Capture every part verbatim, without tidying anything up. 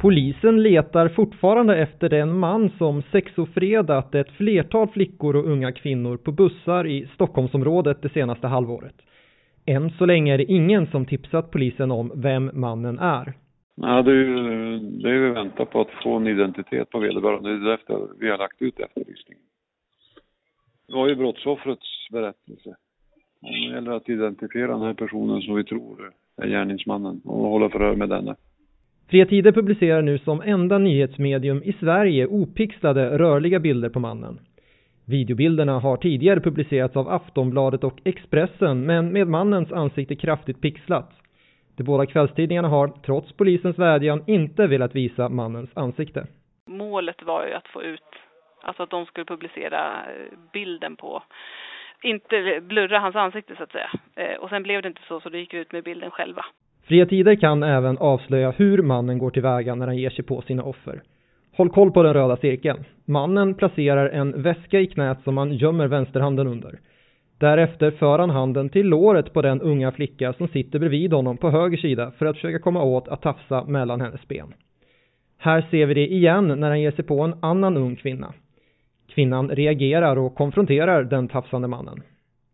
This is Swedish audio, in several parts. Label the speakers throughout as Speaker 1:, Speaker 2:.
Speaker 1: Polisen letar fortfarande efter den man som sexofredat ett flertal flickor och unga kvinnor på bussar i Stockholmsområdet det senaste halvåret. Än så länge är det ingen som tipsat polisen om vem mannen är.
Speaker 2: Ja, det är ju det är vi väntar på att få en identitet på vederbörande. Det är därför vi har lagt ut efterlysningen. Det var ju brottsoffrets berättelse. Det gäller att identifiera den här personen som vi tror är gärningsmannen och hålla förhör med denna.
Speaker 1: Fria Tider publicerar nu som enda nyhetsmedium i Sverige opixlade rörliga bilder på mannen. Videobilderna har tidigare publicerats av Aftonbladet och Expressen, men med mannens ansikte kraftigt pixlat. De båda kvällstidningarna har, trots polisens vädjan, inte velat visa mannens ansikte.
Speaker 3: Målet var ju att få ut, alltså att de skulle publicera bilden på, inte blurra hans ansikte så att säga. Och sen blev det inte så, så det gick ut med bilden själva.
Speaker 1: Fria Tider kan även avslöja hur mannen går tillväga när han ger sig på sina offer. Håll koll på den röda cirkeln. Mannen placerar en väska i knät som han gömmer vänsterhanden under. Därefter för han handen till låret på den unga flicka som sitter bredvid honom på höger sida för att försöka komma åt att tafsa mellan hennes ben. Här ser vi det igen när han ger sig på en annan ung kvinna. Kvinnan reagerar och konfronterar den tafsande mannen.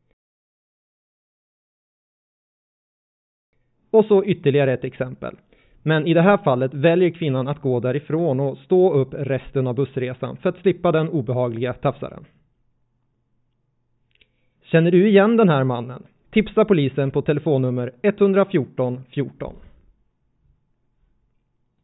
Speaker 1: Och så ytterligare ett exempel. Men i det här fallet väljer kvinnan att gå därifrån och stå upp resten av bussresan för att slippa den obehagliga tafsaren. Känner du igen den här mannen? Tipsa polisen på telefonnummer ett ett fyra fjorton fjorton.